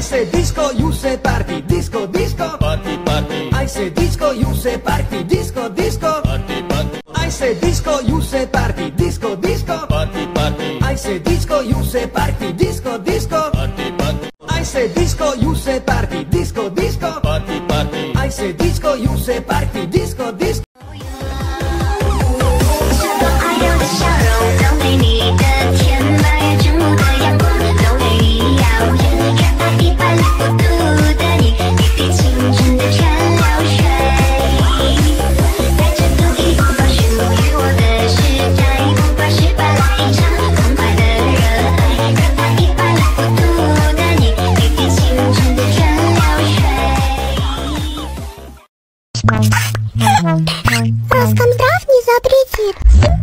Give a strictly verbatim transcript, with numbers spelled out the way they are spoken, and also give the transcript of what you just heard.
say disco, you say party. Disco, disco. Party, party. I say disco, you say party. Disco, disco. Party, party. I say disco, you say party. Disco, disco. Party, party. I say disco, you say party. Disco, disco. Party, party. I say disco, you say party. Disco, disco. Party, party. I say disco, you say party. Disco, disco. 像朵爱有的笑容，都被你的甜，八月正午的阳光，都被你耀眼。看爱一般糊涂的你，一滴清纯的川流水，带着独一无二属于我的时代，不管失败来一场痛快的热爱。看爱一般糊涂的你，一滴清纯的川流水。Роскомздрав не запретит.